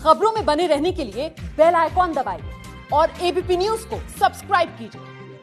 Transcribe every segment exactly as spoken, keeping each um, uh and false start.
खबरों में बने रहने के लिए बेल आइकॉन दबाइए और एबीपी न्यूज को सब्सक्राइब कीजिए।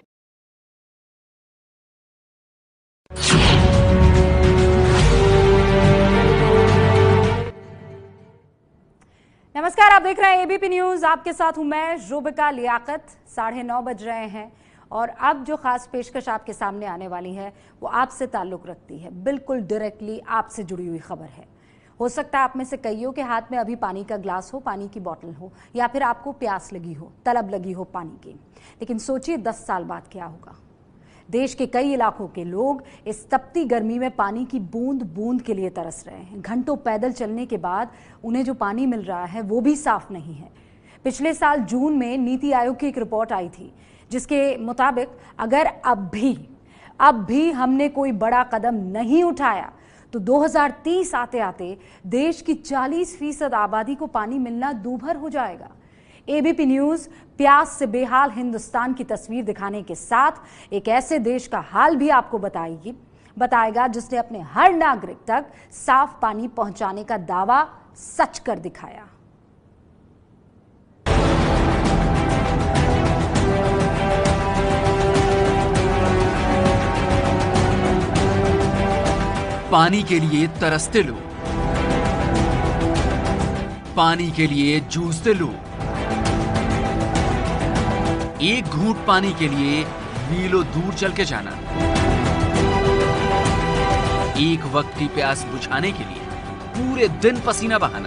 नमस्कार, आप देख रहे हैं एबीपी न्यूज। आपके साथ हूं मैं रुबिका लियाकत। साढ़े नौ बज रहे हैं और अब जो खास पेशकश आपके सामने आने वाली है वो आपसे ताल्लुक रखती है, बिल्कुल डायरेक्टली आपसे जुड़ी हुई खबर है। हो सकता है आप में से कईयों के हाथ में अभी पानी का ग्लास हो, पानी की बोतल हो, या फिर आपको प्यास लगी हो, तलब लगी हो पानी की। लेकिन सोचिए दस साल बाद क्या होगा। देश के कई इलाकों के लोग इस तपती गर्मी में पानी की बूंद बूंद के लिए तरस रहे हैं। घंटों पैदल चलने के बाद उन्हें जो पानी मिल रहा है वो भी साफ नहीं है। पिछले साल जून में नीति आयोग की एक रिपोर्ट आई थी जिसके मुताबिक अगर अब भी अब भी हमने कोई बड़ा कदम नहीं उठाया तो दो हज़ार तीस आते आते देश की चालीस फीसद आबादी को पानी मिलना दूभर हो जाएगा। एबीपी न्यूज प्यास से बेहाल हिंदुस्तान की तस्वीर दिखाने के साथ एक ऐसे देश का हाल भी आपको बताएगी बताएगा जिसने अपने हर नागरिक तक साफ पानी पहुंचाने का दावा सच कर दिखाया। पानी के लिए तरसते लोग, पानी के लिए जूझते लोग, एक घूंट पानी के लिए मीलों दूर चल के जाना, एक वक्त की प्यास बुझाने के लिए पूरे दिन पसीना बहाना।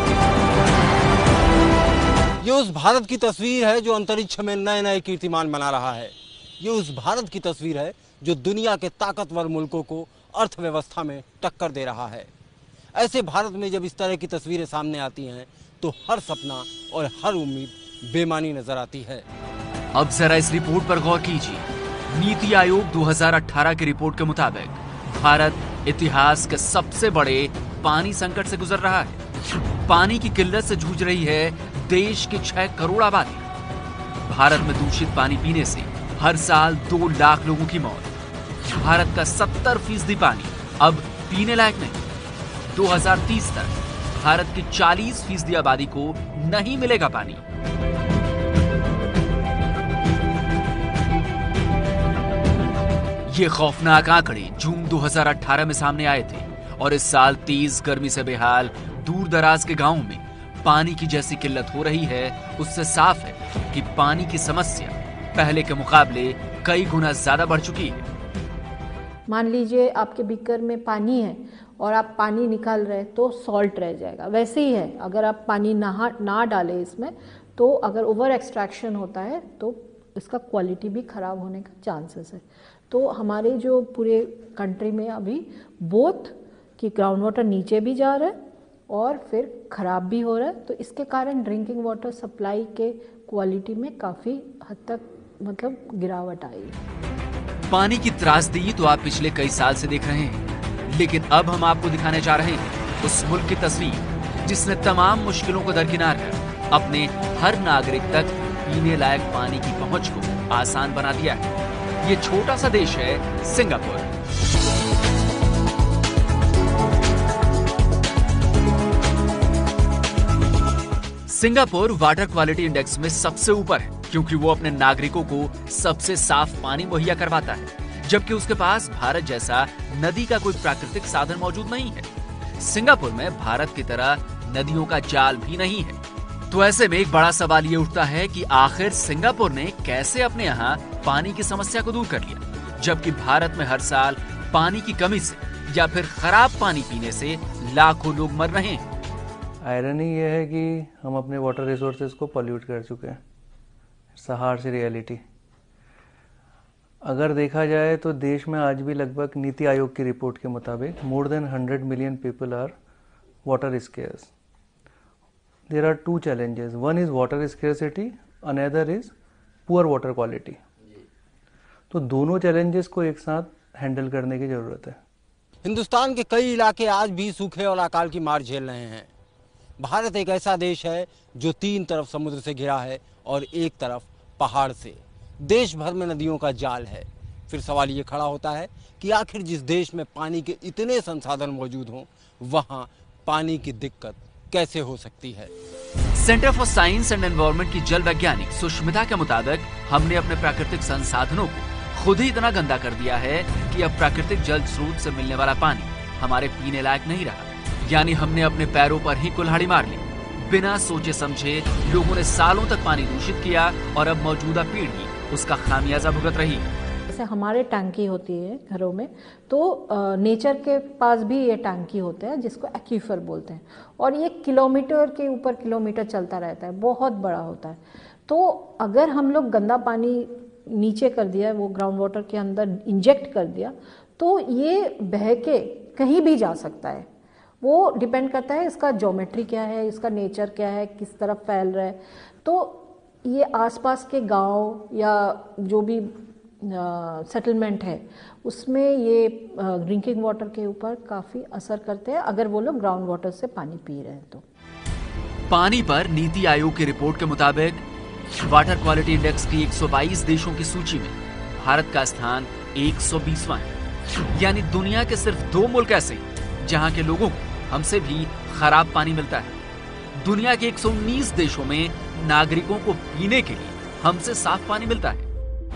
ये उस भारत की तस्वीर है जो अंतरिक्ष में नए नए कीर्तिमान बना रहा है। ये उस भारत की तस्वीर है जो दुनिया के ताकतवर मुल्कों को अर्थव्यवस्था में टक्कर दे रहा है। ऐसे भारत में जब इस तरह की तस्वीरें सामने आती हैं तो हर सपना और हर उम्मीद बेमानी नजर आती है। अब जरा इस रिपोर्ट पर गौर कीजिए। नीति आयोग दो हज़ार अठारह की रिपोर्ट के मुताबिक भारत इतिहास के सबसे बड़े पानी संकट से गुजर रहा है। पानी की किल्लत से जूझ रही है देश की छह करोड़ आबादी। भारत में दूषित पानी पीने से हर साल दो लाख लोगों की मौत। भारत का सत्तर फीसदी पानी अब पीने लायक नहीं। दो हज़ार तीस तक भारत की चालीस फीसदी आबादी को नहीं मिलेगा पानी। ये खौफनाक आंकड़े जून दो हज़ार अठारह में सामने आए थे और इस साल तेज गर्मी से बेहाल दूर दराज के गांवों में पानी की जैसी किल्लत हो रही है, उससे साफ है कि पानी की समस्या पहले के मुकाबले कई गुना ज्यादा बढ़ चुकी है। मान लीजिए आपके बीकर में पानी है और आप पानी निकाल रहे हैं तो सॉल्ट रह जाएगा। वैसे ही है, अगर आप पानी नहा ना डालें इसमें तो अगर ओवर एक्सट्रैक्शन होता है तो इसका क्वालिटी भी ख़राब होने का चांसेस है। तो हमारे जो पूरे कंट्री में अभी बोथ कि ग्राउंड वाटर नीचे भी जा रहा है और फिर ख़राब भी हो रहा है। तो इसके कारण ड्रिंकिंग वाटर सप्लाई के क्वालिटी में काफ़ी हद तक मतलब गिरावट आई है। पानी की त्रासदी तो आप पिछले कई साल से देख रहे हैं, लेकिन अब हम आपको दिखाने जा रहे हैं उस मुल्क की तस्वीर जिसने तमाम मुश्किलों को दरकिनार कर अपने हर नागरिक तक पीने लायक पानी की पहुंच को आसान बना दिया है। ये छोटा सा देश है Singapore. Singapore water quality index में सबसे ऊपर है क्योंकि वो अपने नागरिकों को सबसे साफ पानी मुहैया करवाता है, जबकि उसके पास भारत जैसा नदी का कोई प्राकृतिक साधन मौजूद नहीं है। सिंगापुर में भारत की तरह नदियों का जाल भी नहीं है। तो ऐसे में एक बड़ा सवाल ये उठता है कि आखिर सिंगापुर ने कैसे अपने यहाँ पानी की समस्या को दूर कर लिया, जबकि भारत में हर साल पानी की कमी से या फिर खराब पानी पीने से लाखों लोग मर रहे हैं। आयरनी ये है कि हम अपने वाटर रिसोर्सेज को पॉल्यूट कर चुके हैं। It's a harsh reality. अगर देखा जाए तो देश में आज भी लगभग नीति आयोग की रिपोर्ट के मुताबिक more than hundred million people are water scarce. There are two challenges, one is water scarcity, another is poor water quality. तो दोनों चैलेंजेस को एक साथ हैंडल करने की जरूरत है। हिंदुस्तान के कई इलाके आज भी सूखे और अकाल की मार झेल रहे हैं। भारत एक ऐसा देश है जो तीन तरफ समुद्र से घिरा है और एक तरफ पहाड़ से। देश भर में नदियों का जाल है। फिर सवाल ये खड़ा होता है कि आखिर जिस देश में पानी के इतने संसाधन मौजूद हों वहाँ पानी की दिक्कत कैसे हो सकती है। Centre for science and environment की जल वैज्ञानिक सुष्मिता के मुताबिक हमने अपने प्राकृतिक संसाधनों को खुद ही इतना गंदा कर दिया है कि अब प्राकृतिक जल स्रोत से मिलने वाला पानी हमारे पीने लायक नहीं रहा। यानी हमने अपने पैरों पर ही कुल्हाड़ी मार ली। बिना सोचे समझे लोगों ने सालों तक पानी दूषित किया और अब मौजूदा पीढ़ी उसका खामियाजा भुगत रही है। जैसे हमारे टैंकी होती है घरों में, तो नेचर के पास भी ये टैंकी होते हैं जिसको एक्वीफर बोलते हैं, और ये किलोमीटर के ऊपर किलोमीटर चलता रहता है, बहुत बड़ा होता है। तो अगर हम लोग गंदा पानी नीचे कर दिया, वो ग्राउंड वाटर के अंदर इंजेक्ट कर दिया, तो ये बह के कहीं भी जा सकता है। वो डिपेंड करता है इसका ज्योमेट्री क्या है, इसका नेचर क्या है, किस तरफ फैल रहा है। तो ये आसपास के गांव या जो भी सेटलमेंट uh, है उसमें ये ड्रिंकिंग uh, वाटर के ऊपर काफ़ी असर करते हैं अगर वो लोग ग्राउंड वाटर से पानी पी रहे हैं तो। पानी पर नीति आयोग की रिपोर्ट के मुताबिक वाटर क्वालिटी इंडेक्स की एक सौ बाईस देशों की सूची में भारत का स्थान एक सौ बीसवां है। यानी दुनिया के सिर्फ दो मुल्क ऐसे जहां के लोगों को हमसे भी खराब पानी मिलता है। दुनिया के एक सौ उन्नीस देशों में नागरिकों को पीने के लिए हमसे साफ पानी मिलता है।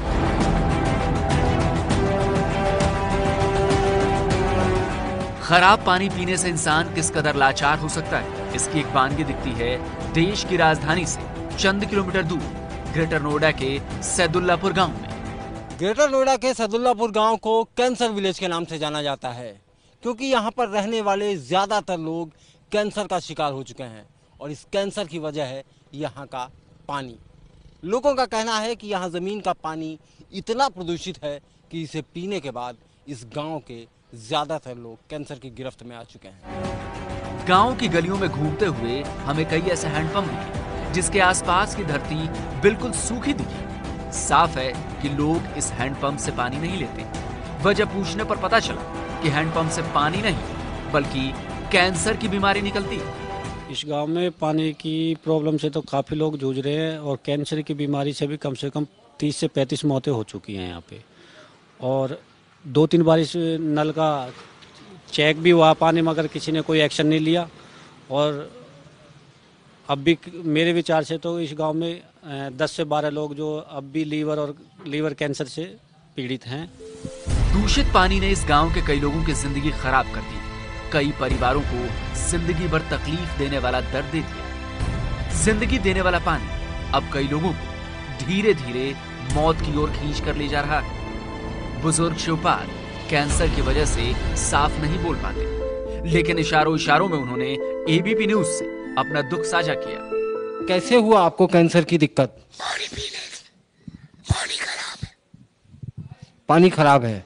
खराब पानी पीने से इंसान किस कदर लाचार हो सकता है, इसकी एक वानगी दिखती है देश की राजधानी से चंद किलोमीटर दूर ग्रेटर नोएडा के सैदुल्लापुर गांव में। ग्रेटर नोएडा के सैदुल्लापुर गांव को कैंसर विलेज के नाम से जाना जाता है, क्योंकि यहाँ पर रहने वाले ज्यादातर लोग कैंसर का शिकार हो चुके हैं, और इस कैंसर की वजह है यहाँ का पानी। लोगों का कहना है कि यहाँ जमीन का पानी इतना प्रदूषित है कि इसे पीने के बाद इस गांव के ज्यादातर लोग कैंसर की गिरफ्त में आ चुके हैं। गांव की गलियों में घूमते हुए हमें कई ऐसे हैंडपंप दिखे जिसके आसपास की धरती बिल्कुल सूखी दिखी। साफ है कि लोग इस हैंडपंप से पानी नहीं लेते। वजह पूछने पर पता चला कि हैंडपंप से पानी नहीं बल्कि कैंसर की बीमारी निकलती है। इस गांव में पानी की प्रॉब्लम से तो काफी लोग जूझ रहे हैं, और कैंसर की बीमारी से भी कम से कम तीस से पैंतीस मौतें हो चुकी हैं यहाँ पे। और दो तीन बार इस नल का चेक भी हुआ पानी, मगर किसी ने कोई एक्शन नहीं लिया। और अब भी मेरे विचार से तो इस गांव में दस से बारह लोग जो अब भी लीवर और लीवर कैंसर से पीड़ित हैं। दूषित पानी ने इस गांव के कई लोगों की जिंदगी खराब कर दी। कई परिवारों को जिंदगी भर तकलीफ देने वाला दर्द दे दिया। जिंदगी देने वाला पानी अब कई लोगों को धीरे धीरे मौत की ओर खींच कर ले जा रहा है। बुजुर्ग शिवपाल कैंसर की वजह से साफ नहीं बोल पाते, लेकिन इशारों इशारों में उन्होंने एबीपी न्यूज से अपना दुख साझा किया। कैसे हुआ आपको कैंसर की दिक्कत? पानी पीने से। पानी खराब है। पानी खराब है।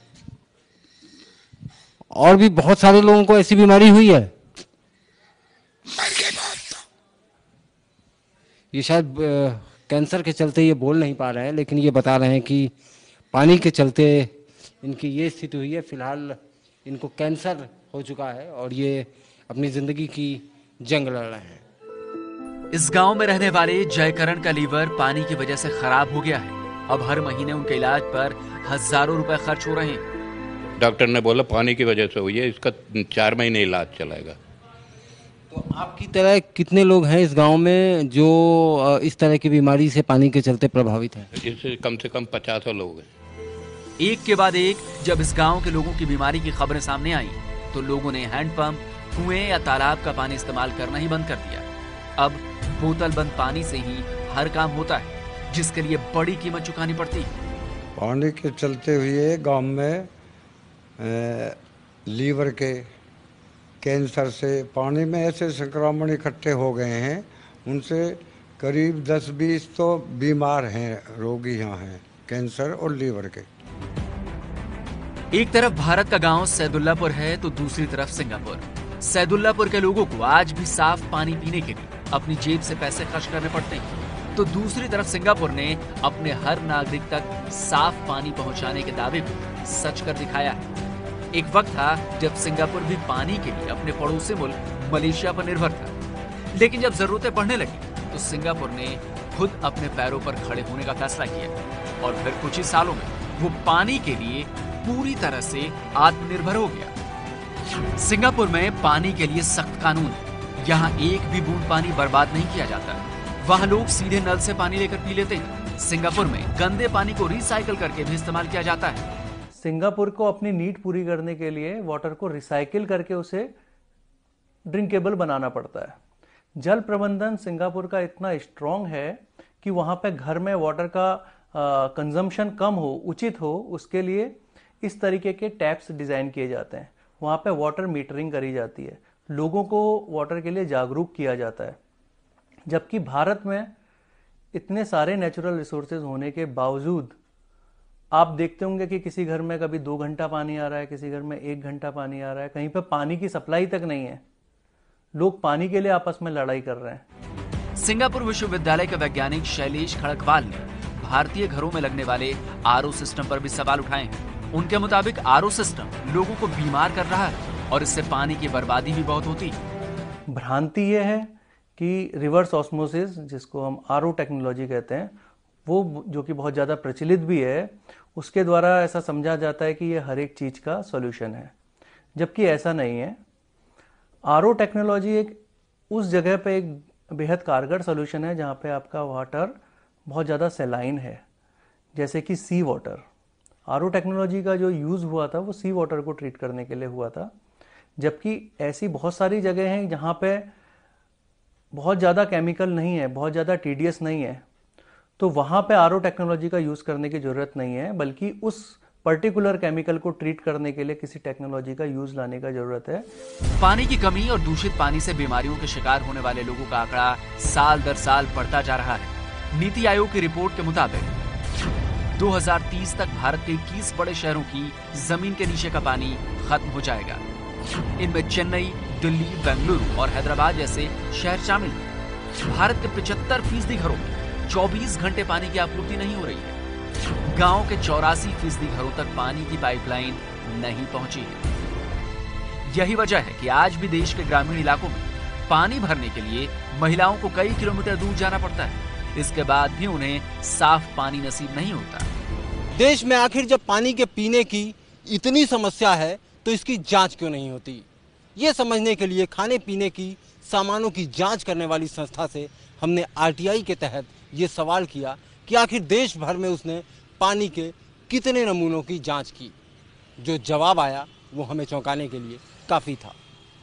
और भी बहुत सारे लोगों को ऐसी बीमारी हुई है। मर गए बहुत। तो ये शायद कैंसर के चलते ये बोल नहीं पा रहे हैं, लेकिन ये बता रहे हैं कि पानी के चलते इनकी ये स्थिति हुई है। फिलहाल इनको कैंसर हो चुका है और ये अपनी जिंदगी की जंग लड़ रहे हैं। इस गांव में रहने वाले जयकरण का लीवर पानी की वजह से खराब हो गया है। अब हर महीने उनके इलाज पर हजारों रुपए खर्च हो रहे हैं। डॉक्टर ने बोला पानी की वजह से हुई है, इसका चार महीने इलाज चलेगा। तो आपकी तरह कितने लोग हैं इस गांव में जो इस तरह की बीमारी से पानी के चलते प्रभावित हैं? इससे कम से कम पचास लोग हैं। एक के बाद एक जब इस गांव के लोगों की बीमारी की खबरें सामने आई तो लोगों ने हैंडपंप, कुएं या तालाब का पानी इस्तेमाल करना ही बंद कर दिया। अब बोतल बंद पानी से ही हर काम होता है, जिसके लिए बड़ी कीमत चुकानी पड़ती है। पानी के चलते हुए गांव में ए, लीवर के कैंसर से पानी में ऐसे संक्रमण इकट्ठे हो गए हैं, उनसे करीब दस बीस तो बीमार हैं, रोगी यहाँ हैं कैंसर और लीवर के। एक तरफ भारत का गांव सैदुल्लापुर है तो दूसरी तरफ सिंगापुर। सैदुल्लापुर के लोगों को आज भी साफ पानी पीने के लिए अपनी जेब से पैसे खर्च करने पड़ते हैं, तो दूसरी तरफ सिंगापुर ने अपने हर नागरिक तक साफ पानी पहुंचाने के दावे को सच कर दिखाया है। एक वक्त था जब सिंगापुर भी पानी के लिए अपने पड़ोसी मुल्क मलेशिया पर निर्भर था, लेकिन जब जरूरतें बढ़ने लगी तो सिंगापुर ने खुद अपने पैरों पर खड़े होने का फैसला किया और फिर कुछ ही सालों में वो पानी के लिए पूरी तरह से आत्मनिर्भर हो गया। सिंगापुर में पानी के लिए सख्त कानून है, यहाँ एक भी बूंद पानी बर्बाद नहीं किया जाता। वहाँ लोग सीधे नल से पानी लेकर पी लेते हैं। सिंगापुर में गंदे पानी को रिसाइकल करके भी इस्तेमाल किया जाता है। सिंगापुर को अपनी नीड पूरी करने के लिए वाटर को रिसाइकिल करके उसे ड्रिंकेबल बनाना पड़ता है। जल प्रबंधन सिंगापुर का इतना स्ट्रांग है कि वहाँ पे घर में वाटर का कंजम्पशन कम हो, उचित हो, उसके लिए इस तरीके के टैप्स डिज़ाइन किए जाते हैं। वहाँ पे वाटर मीटरिंग करी जाती है, लोगों को वाटर के लिए जागरूक किया जाता है। जबकि भारत में इतने सारे नेचुरल रिसोर्सेज होने के बावजूद आप देखते होंगे कि किसी घर में कभी दो घंटा पानी आ रहा है, किसी घर में एक घंटा पानी आ रहा है, कहीं पे पानी की सप्लाई तक नहीं है। लोग पानी के लिए आपस में लड़ाई कर रहे हैं। सिंगापुर विश्वविद्यालय के वैज्ञानिक शैलेश खड़कवाल ने भारतीय घरों में लगने वाले आर ओ सिस्टम पर भी सवाल उठाए हैं। उनके मुताबिक आर ओ सिस्टम लोगों को बीमार कर रहा है और इससे पानी की बर्बादी भी बहुत होती है। भ्रांति यह है कि रिवर्स ऑस्मोसिस, जिसको हम आर ओ टेक्नोलॉजी कहते हैं, वो जो कि बहुत ज़्यादा प्रचलित भी है, उसके द्वारा ऐसा समझा जाता है कि ये हर एक चीज़ का सॉल्यूशन है, जबकि ऐसा नहीं है। आर ओ टेक्नोलॉजी एक उस जगह पे एक बेहद कारगर सॉल्यूशन है जहाँ पे आपका वाटर बहुत ज़्यादा सेलाइन है, जैसे कि sea water. R O technology का जो यूज़ हुआ था वो सी वाटर को ट्रीट करने के लिए हुआ था, जबकि ऐसी बहुत सारी जगह हैं जहाँ पे बहुत ज़्यादा केमिकल नहीं है, बहुत ज़्यादा टीडीएस नहीं है, तो वहाँ पे आर ओ टेक्नोलॉजी का यूज़ करने की ज़रूरत नहीं है, बल्कि उस पर्टिकुलर केमिकल को ट्रीट करने के लिए किसी टेक्नोलॉजी का यूज़ लाने का ज़रूरत है। पानी की कमी और दूषित पानी से बीमारियों के शिकार होने वाले लोगों का आंकड़ा साल दर साल बढ़ता जा रहा है। नीति आयोग की रिपोर्ट के मुताबिक दो हज़ार तीस तक भारत के इक्कीस बड़े शहरों की जमीन के नीचे का पानी खत्म हो जाएगा। इनमें चेन्नई, दिल्ली, बेंगलुरु और हैदराबाद जैसे शहर शामिल हैं। भारत के पचहत्तर फीसदी घरों में चौबीस घंटे पानी की आपूर्ति नहीं हो रही है। गांव के चौरासी फीसदी घरों तक पानी की पाइपलाइन नहीं पहुंची है। यही वजह है कि आज भी देश के ग्रामीण इलाकों में पानी भरने के लिए महिलाओं को कई किलोमीटर दूर जाना पड़ता है। इसके बाद भी उन्हें साफ पानी नसीब नहीं होता। देश में आखिर जब पानी के पीने की इतनी समस्या है तो इसकी जांच क्यों नहीं होती? ये समझने के लिए खाने पीने की सामानों की जांच करने वाली संस्था से हमने आर टी आई के तहत ये सवाल किया कि आखिर देश भर में उसने पानी के कितने नमूनों की जांच की। जो जवाब आया वो हमें चौंकाने के लिए काफी था।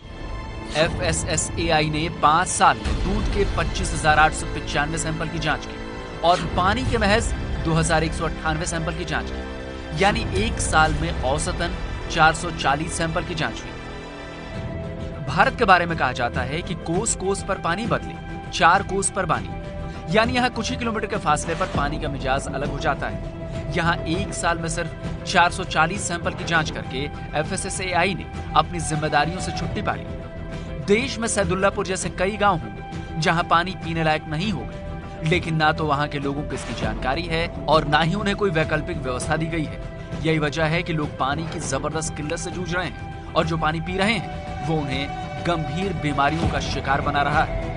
F S S A I ने पांच साल में दूध के पच्चीस हजार आठ सौ पचानवे सैंपल की जांच की और पानी के महज दो हजार एक सौ अट्ठानवे सैंपल की जांच की, यानी एक साल में औसतन चार सौ चालीस सैंपल की जांच हुई। भारत के बारे में कहा जाता है कि कोस कोस पर पानी बदले चार कोस पर पानी, यानी यहाँ कुछ ही किलोमीटर के फासले पर पानी का मिजाज अलग हो जाता है। यहाँ एक साल में सिर्फ चार सौ चालीस सैंपल की जांच करके F S S A I ने अपनी जिम्मेदारियों से छुट्टी पा ली। देश में सैदुल्लापुर जैसे कई गांव हैं जहां पानी पीने लायक नहीं होगा, लेकिन ना तो वहां के लोगों को इसकी जानकारी है और ना ही उन्हें कोई वैकल्पिक व्यवस्था दी गई है। यही वजह है कि लोग पानी की जबरदस्त किल्लत से जूझ रहे हैं और जो पानी पी रहे हैं वो उन्हें गंभीर बीमारियों का शिकार बना रहा है।